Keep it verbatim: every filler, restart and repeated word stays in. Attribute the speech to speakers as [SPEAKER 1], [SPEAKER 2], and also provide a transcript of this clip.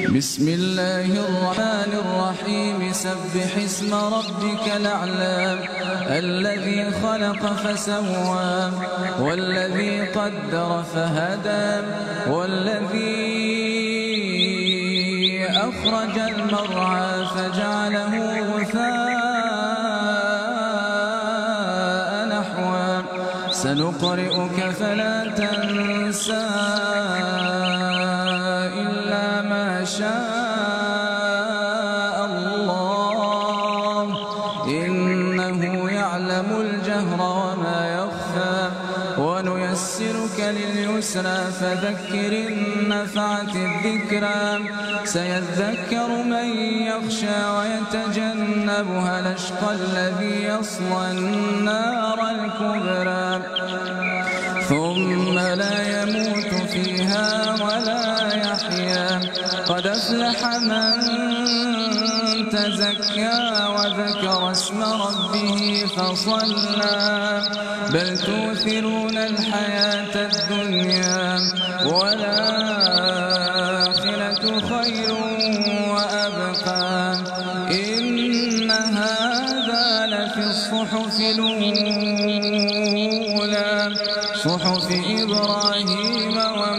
[SPEAKER 1] بسم الله الرحمن الرحيم سبح اسم ربك الأعلى الذي خلق فسوى والذي قدر فهدى والذي أخرج المرعى فجعله غثاء نحوا سنقرئك فلا تنسى إلا ما شاء الله إنه يعلم الجهر وما يخفى ونيسرك لليسرى فذكر إن نفعت الذكرى سيذكر من يخشى ويتجنبها الأشقى الذي يصلى النار الكبرى ثم لا يموت فيها ولا يحيا قد أفلح من تزكى وذكر اسم ربه فصلى بل تؤثرون الحياة الدنيا والآخرة خير وأبقى إن هذا لفي الصحف الأولى صحف إبراهيم و